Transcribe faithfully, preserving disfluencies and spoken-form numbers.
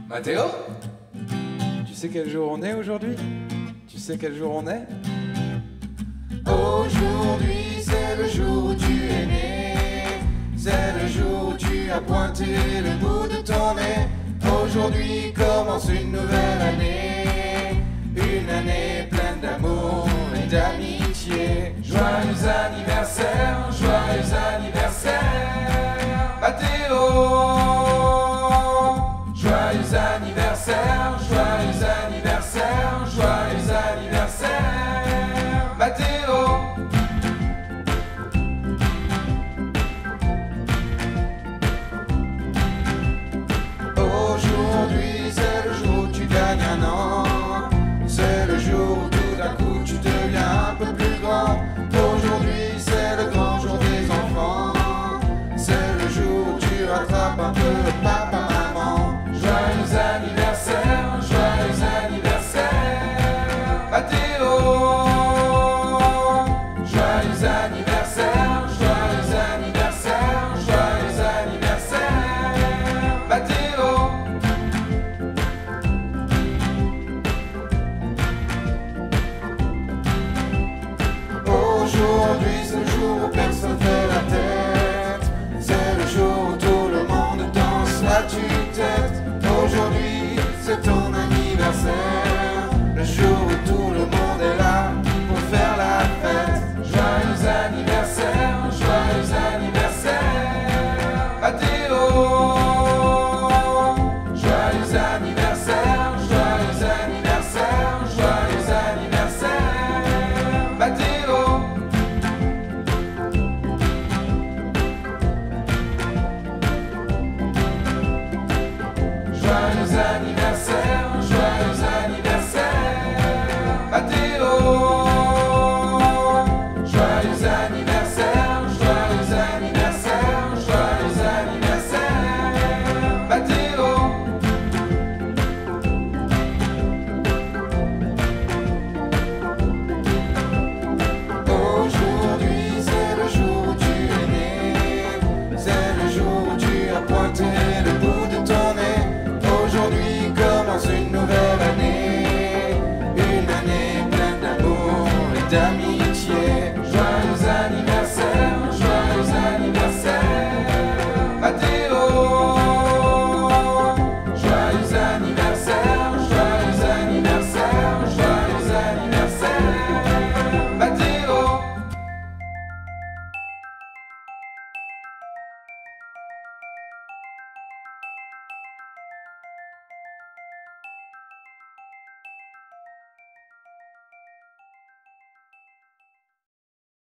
Mathéo, tu sais quel jour on est aujourd'hui? Tu sais quel jour on est? Aujourd'hui c'est le jour où tu es né, c'est le jour où tu as pointé le bout de ton nez. Aujourd'hui commence une nouvelle année, une année pleine d'amour et d'amitié. Joyeux anniversaire, joyeux anniversaire, Mathéo. Joyeux anniversaire, joyeux anniversaire, joyeux anniversaire, Mathéo. Aujourd'hui c'est le jour où tu gagnes un an, c'est le jour où tout d'un coup tu deviens un peu plus grand. Aujourd'hui c'est le grand jour des enfants, c'est le jour où tu rattrapes un peu le papa maman. Joyeux anniversaire, joyeux anniversaire, Mathéo. Joyeux anniversaire, joyeux anniversaire, joyeux anniversaire, Mathéo. Aujourd'hui c'est le jour où personne fait la tête, c'est le jour où tout le monde danse la tue-tête. Aujourd'hui c'est ton anniversaire, le jour où tout le monde est là pour faire la fête. Joyeux anniversaire, joyeux anniversaire, Mathéo. Joyeux anniversaire, joyeux anniversaire, joyeux anniversaire, Mathéo. Joyeux anniversaire.